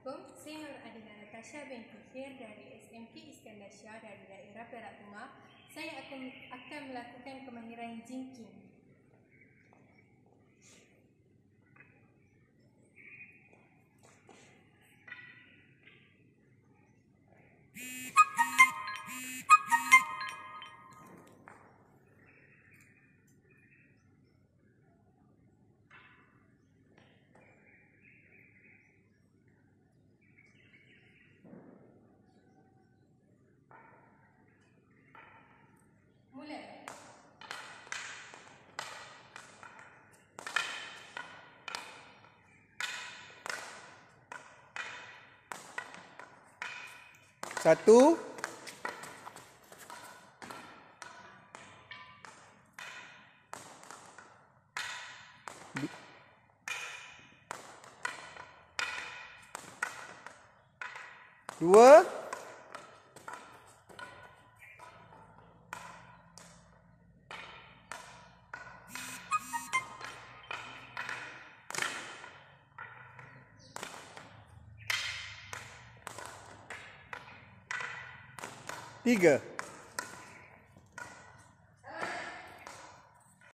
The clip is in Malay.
Assalamualaikum, saya Nur Adina Natasha binti Khair dari SMK Iskandar Shah dari daerah Perak Tengah. Saya akan melakukan kemahiran jinking. Mula. Satu. Dua. Tiga.